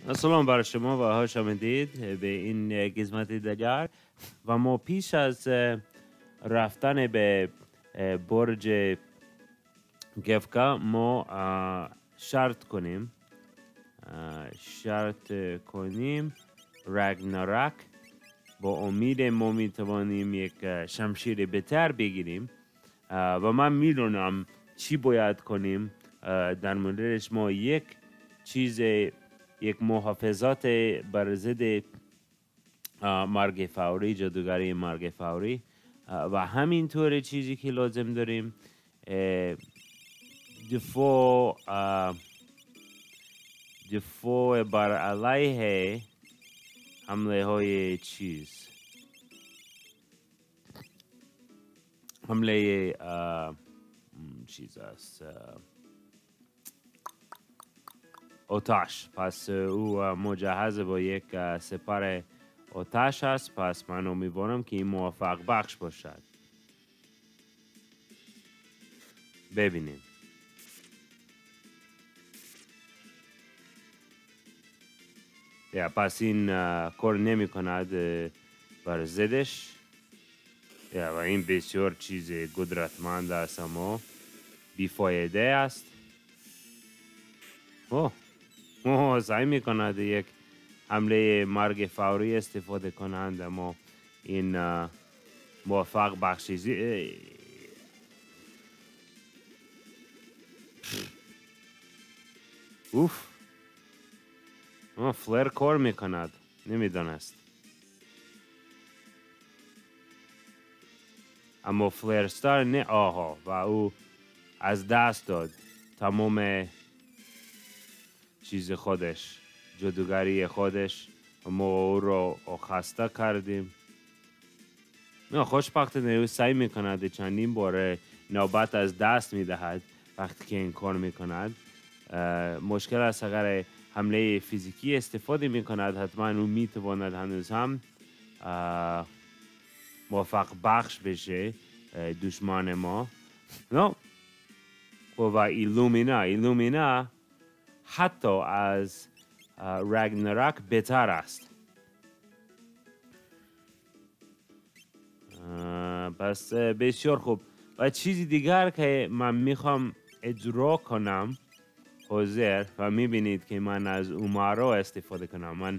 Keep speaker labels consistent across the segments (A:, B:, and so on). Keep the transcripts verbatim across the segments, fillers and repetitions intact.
A: سلام بر شما و خوش آمدید به این قسمت دیگر و ما پیش از رفتن به برج گفکا ما شرط کنیم شرط کنیم رگناراک با امید ما میتوانیم یک شمشیر بهتر بگیریم و من میدونم چی باید کنیم. در موردش ما یک چیز یک محافظات بر ضد مرگ فوری، جادوگری مرگ فوری و همینطور چیزی که لازم داریم دفاع دفاع بر علیه حمله های چیز حمله چیز است آتش. پس او مجهز با یک سپر آتش است. پس من امیدوارم که این موفق بخش باشد. ببینیم. یا پس این کار نمی کند بر ضدش. یا و این بسیار چیز قدرتمند است اما بیفایده است. اوه اوه سعی می کند یک حمله مرگ فوری استفاده کنند اما این موفق بخشیزی اوف آه فلر کار می کند. نمی دانست اما فلر ستار نه. آها و او از دست داد تمام چیز خودش، جادوگری خودش. ما او رو خسته کردیم. نه خوشبختانه او سعی میکند چندین بار نوبت از دست میدهد وقتی که این کار میکند. مشکل است اگر حمله فیزیکی استفاده میکند حتما او میتواند هنوز هم موفق بخش بشه دشمن ما. نه و ایلومینا ایلومینا حتی از رگناراک بهتر است. پس بسیار خوب. و چیزی دیگر که من میخوام اجرا کنم حاضر و میبینید که من از اومارا استفاده کنم. من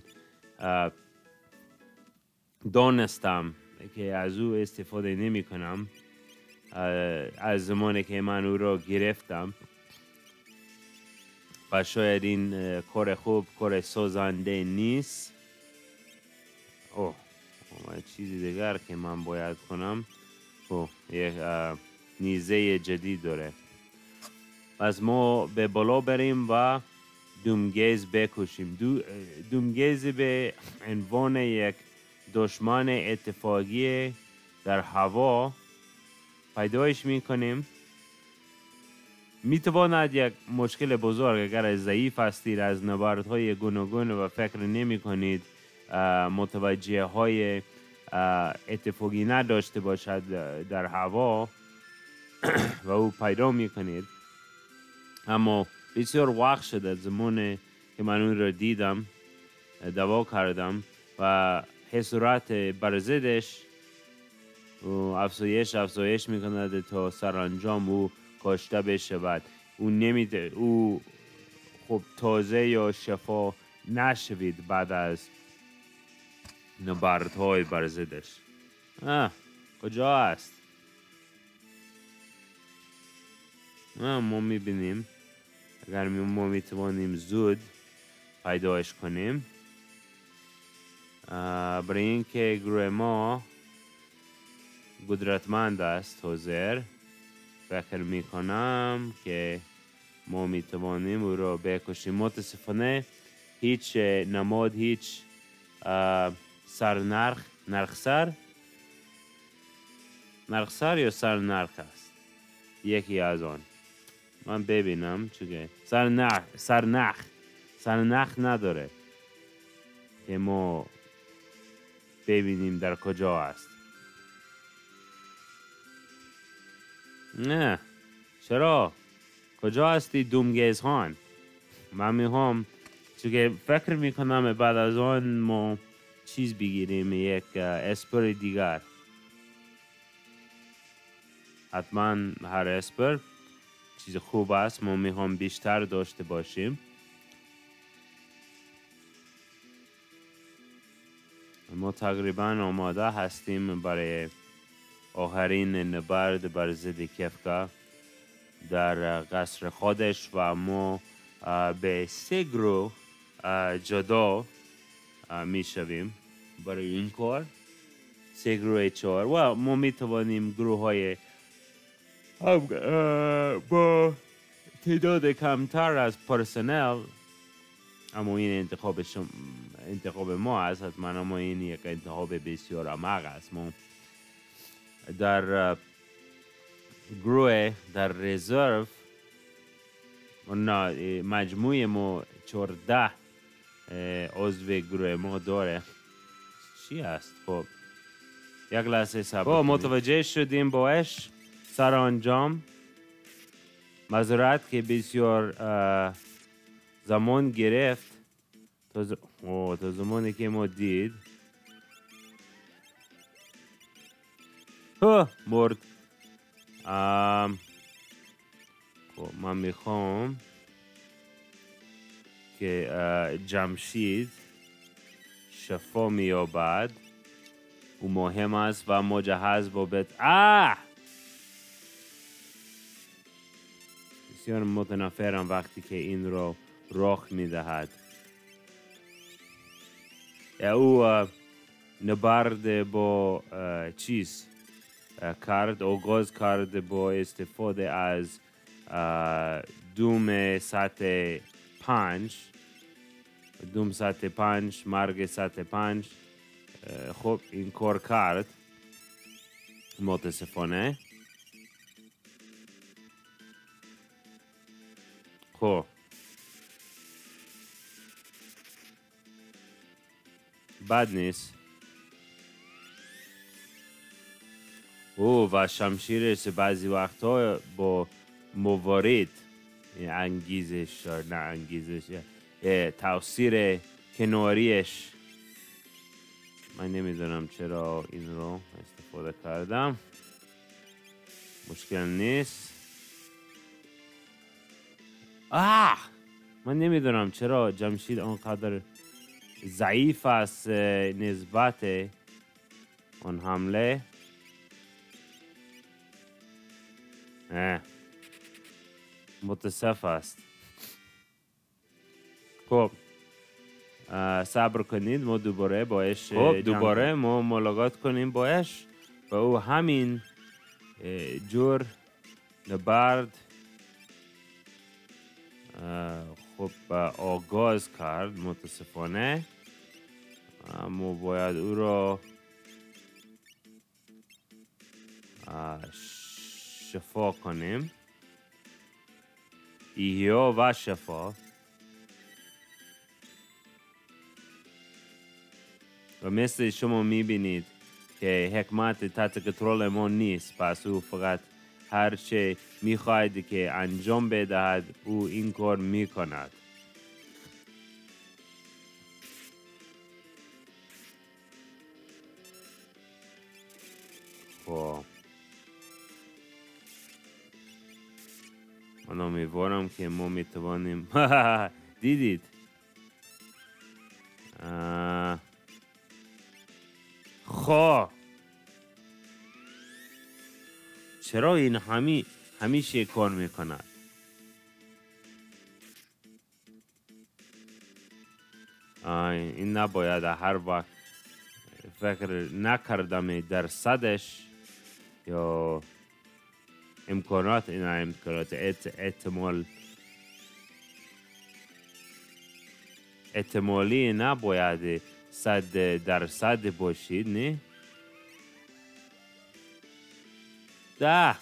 A: دانستم که از او استفاده نمی کنم از زمانی که من او را گرفتم و شاید این کار خوب کار سازنده نیست. اوه چیزی دیگر که من باید کنم اوه یک نیزه جدید داره. پس ما به بالا بریم و دومگیز بکشیم. دو دومگیز به عنوان یک دشمن اتفاقی در هوا پیدایش میکنیم. میتواند یک مشکل بزرگ اگر ضعیف هستید از نبردهای گوناگون و فکر نمی کنید متوجه های اتفاقی نداشته باشد در هوا و او پیدا میکنید. اما بسیار وقت شده زمانی که من اون را دیدم دوا کردم و حسرت بر ضدش افزایش افزایش میکند تا سرانجام او کشته بشود. او نمیده او خب تازه یا شفا نشوید بعد از نبردهای بر ضدش. آه کجا است؟ آه ما میبینیم اگر ما میتوانیم زود پیدایش کنیم. برای اینکه گروه ما قدرتمند است حاضر فکر میکنم که ما میتوانیم او را بکشیم. متاسفانه هیچ نماد هیچ سرنرخ نرخسر نرخسر یا سرنرخ است یکی از آن. من ببینم چون سرنرخ سرنخ سرنخ نداره که ما ببینیم در کجا است. نه چرا کجا هستی دومگیز خان؟ من میخوام چون که فکر میکنم بعد از آن ما چیز بگیریم، یک اسپر دیگر. حتما هر اسپر چیز خوب است، ما میخوام بیشتر داشته باشیم. ما تقریبا آماده هستیم برای آخرین نبرد بر ضد کفکا در قصر خودش و ما به سه گروه جدا می شویم برای این کار. سه گروه چهار و ما می توانیم گروه های با تعداد کمتر از پرسنل، اما این انتخاب شما انتخاب ما است، حتما اما این یک انتخاب بسیار عمیق است. ما در گروه در رزرو نه مجموع ما چهارده عضو گروه ما داره. چی است؟ خب یک لحظه صبر کنید. متوجه شدیم باش سرانجام معذرت که بسیار زمان گرفت تا, ز... تا زمانی که ما دید ها مرد. ام... خب من میخوام که جمشید شفا مییابد و مهم است و مجهز بابد. آه بسیار متنفرم وقتی که این را رخ میدهد. او نبرد با چیز کرد، آغاز کرد با استفاده از دوم سطح پنج دوم سطح پنج مرگ سطح پنج. خب این کار کرد متاسفانه. خب بد نیست. او و شمشیرش بعضی وقتا با موارد انگیزش نه انگیزش تاثیر کناریش، من نمیدونم چرا این رو استفاده کردم، مشکل نیست. آه من نمیدونم چرا جمشید آنقدر ضعیف است نسبت آن حمله. اه. متصف است. خب صبر کنید، ما دوباره باش خب دوباره ما ملاقات کنیم باش و او همین جور نبرد خب آغاز کرد. متاسفانه ما باید او را شفا کنیم، ایحیا و شفا. و مثل شما میبینید که حکمت تحت کنترل ما نیست، پس او فقط هر چه میخواهد که انجام بدهد او این کار میکند. خب من امیدوارم که ما میتوانیم دیدید خب چرا این همی همیشه کار میکند؟ این نباید هر وقت فکر نکردم درصدش یا امکانات این امکانات احتمال احتمالی نباید صد درصد باشید. نه ده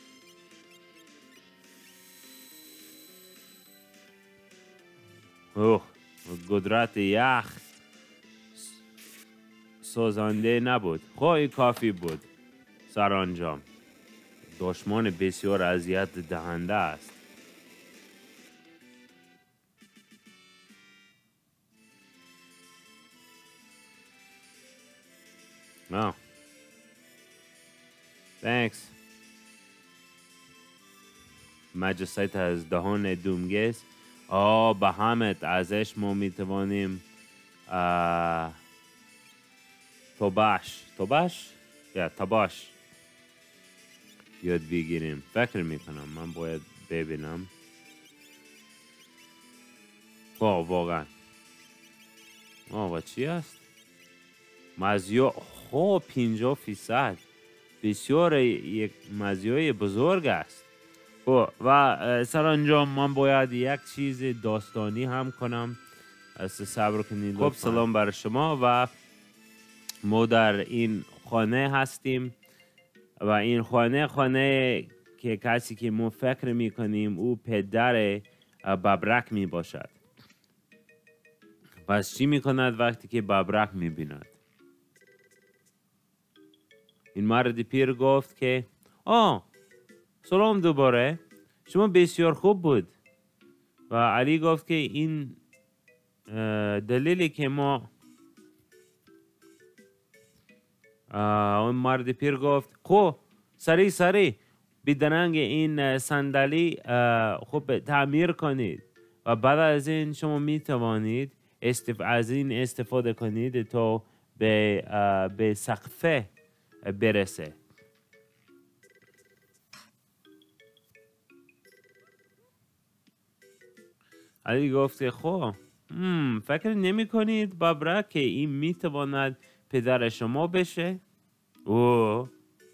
A: اوه قدرت یخ سازنده نبود. خب این کافی بود. سرانجام دشمن بسیار اذیت دهنده است. Oh. Thanks. مجلسیت از دهان دومگس. آه به همت ازش ما میتوانیم توباش توباش یا تباش یاد بگیریم. فکر میکنم من باید ببینم. آه واقعا آه و چی است؟ مزیو خوب پینجا فیصد بسیار یک مزیای بزرگ است. و سرانجام من باید یک چیز داستانی هم کنم. از صبر کنید. خب سلام بر شما و ما در این خانه هستیم و این خانه خانه که کسی که ما فکر میکنیم او پدر ببرک می باشد. پس چی میکند وقتی که ببرک میبیند؟ این مرد پیر گفت که آه سلام دوباره، شما بسیار خوب بود. و علی گفت که این دلیلی که ما اون مرد پیر گفت خب سری سری بیدرنگ این صندلی خوب تعمیر کنید و بعد از این شما می توانید استف... از این استفاده کنید تا به به سقفه برسه. علی گفت که خب فکر نمی کنید ببرک که این می تواند پدر شما بشه؟ اوه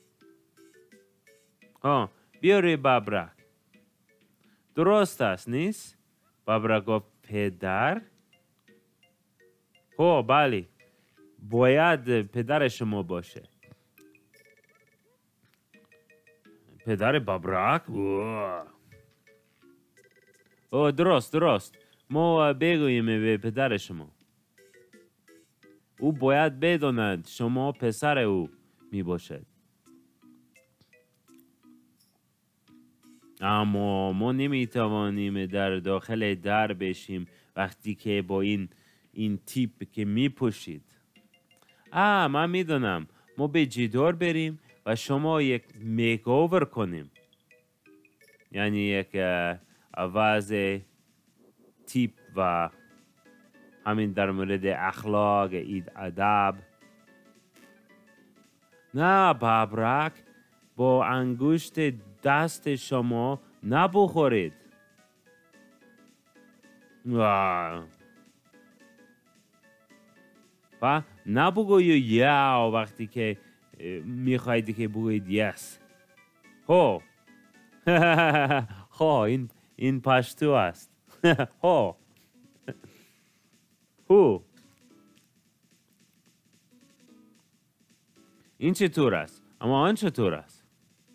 A: ها بیاری ببرک. درست است نیست؟ ببرک گفت پدر؟ خب بله باید پدر شما باشه. پدر ببرک؟ اوه اوه درست درست ما بگوییم به پدر شما. او باید بداند شما پسر او می باشد. اما ما نمی توانیم در داخل در بشیم وقتی که با این این تیپ که می پوشید. آه من می دونم ما به جدار بریم و شما یک میک اوور کنیم. یعنی یک عوض تیپ و همین در مورد اخلاق اید ادب. نه ببرک با انگشت دست شما نبخورید. و نبگوید یا وقتی که میخواید که بگوید یس. هو خو این این پشتو است. هو هو این چطور است؟ اما آن چطور است؟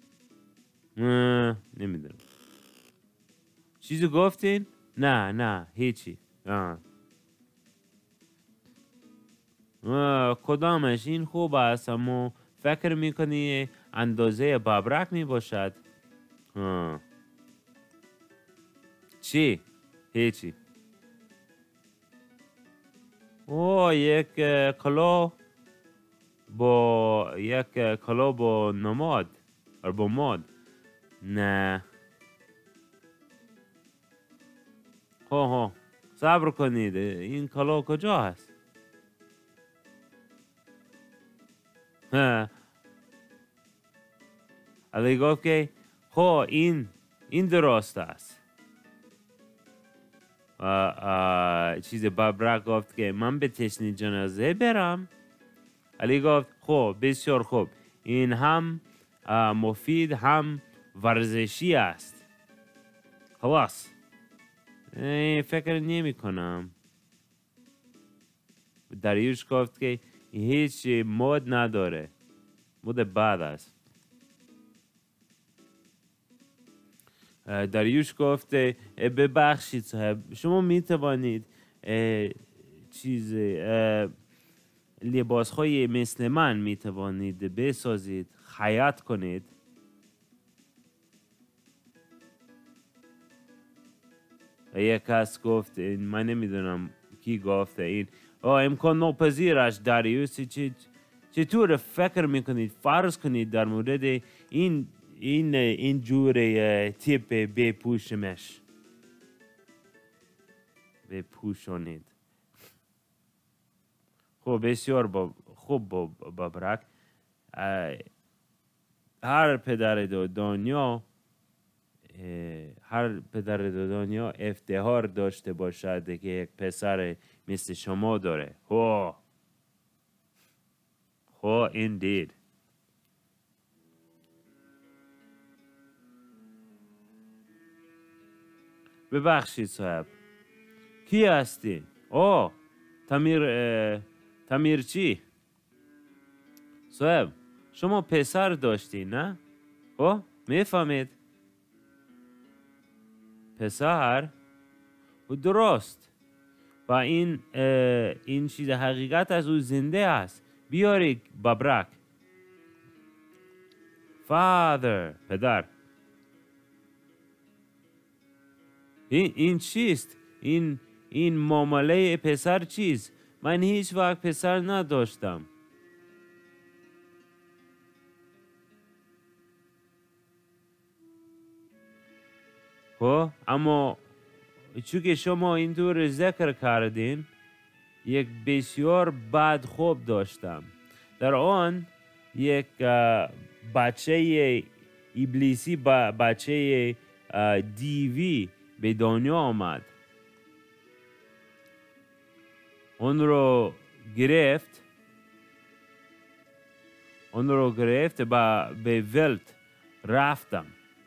A: نمیدونم. چیزی گفتین؟ نه نه هیچی. آه. آه. کدامش این خوب است اما فکر میکنی اندازه ببرک میباشد؟ آه. چی؟ هیچی. او یک کلاه با یک کلاه با نماد or با ماد. نه ها ها صبر کنید این کلاه کجا هست؟ ها علی گفت که خو این این درست است. چیز ببرک گفت که من به تشنی جنازه برم. علی گفت خب بسیار خوب این هم مفید هم ورزشی است. خلاص فکر نمی کنم. داریوش گفت که هیچ مود نداره. مود بد است. داریوش گفت ببخشید صاحب شما می توانید چیز لباس های مثل من می توانید بسازید خیاط کنید. یک کس گفت من نمیدونم کی گفته این آه امکان ناپذیر است داریوش چه چطور فکر میکنید فرض کنید در مورد این این این جور تیپ بپوشمش بپوشونید. خب بسیار با خوب بابرک. هر پدر دو دنیا هر پدر دو دنیا افتخار داشته باشد که یک پسر مثل شما داره. هو هو indeed. ببخشید صاحب، کی هستی؟ اوه تمیر تمیر چی؟ صاحب شما پسر داشتی نه؟ اوه میفهمید؟ پسر؟ و درست و این این چیز حقیقت از او زنده است. بیاری ببرک. فادر پدر. این این چیست؟ این این معامله پسر چیست؟ من هیچ وقت پسر نداشتم. خب اما چون که شما اینطور ذکر کردین، یک بسیار بد خواب داشتم. در آن یک بچه ابلیسی بچه دیوی به دنیا آمد. اون رو گرفت اون رو گرفت با به ولت رفتم.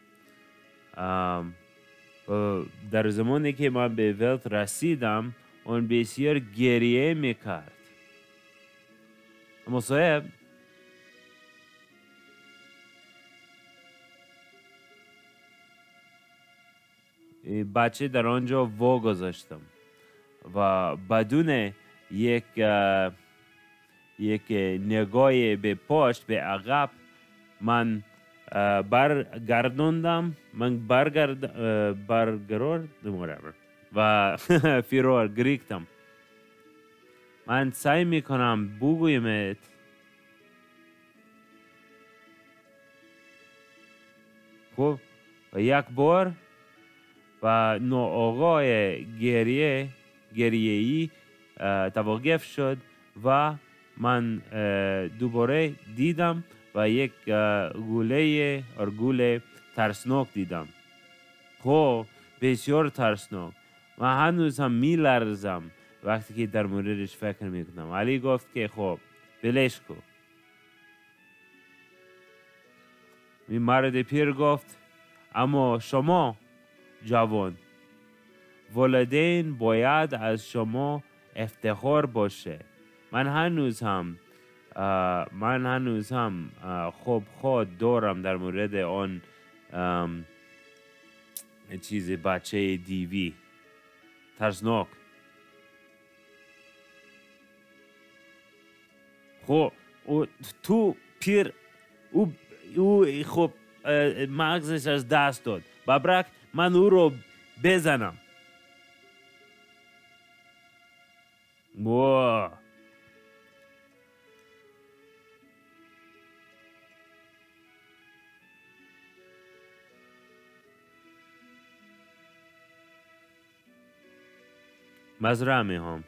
A: در زمانی که من به ولت رسیدم اون بسیار گریه میکرد. اما صاحب بچه در آنجا وا گذاشتم و بدون یک یک نگاه به پشت به عقب من برگردوندم من برگرد برگردوندم و فرار گریختم. من سعی میکنم بگویمت خب و یک بار و ناآگاه گریه گریه‌ای توقف شد و من دوباره دیدم و یک گوله اور گوله ترسناک دیدم. خب بسیار ترسناک. من هنوز هم می لرزم وقتی که در موردش فکر میکنم. علی گفت که خب بلش کو. این مرد پیر گفت اما شما جوان، والدین باید از شما افتخار باشه. من هنوز هم من هنوز هم خوب خود دارم در مورد آن چیز بچه دیوی ترسناک. خب تو پیر او او خب مغزش از دست داد. ببرک من او رو بزنم. واه مزرعه می هم.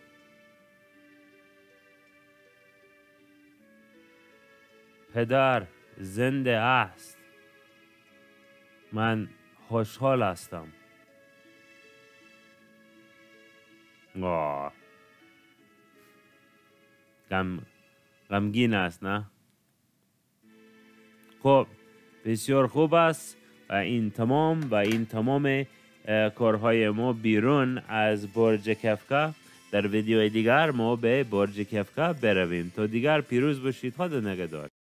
A: پدر زنده است. من خوشحال هستم. آه. غم غمگین است نه؟ خب بسیار خوب است و این تمام و این تمام کارهای ما بیرون از برج کفکا. در ویدیو دیگر ما به برج کفکا برویم. تا دیگر پیروز باشید. خدا نگهدار.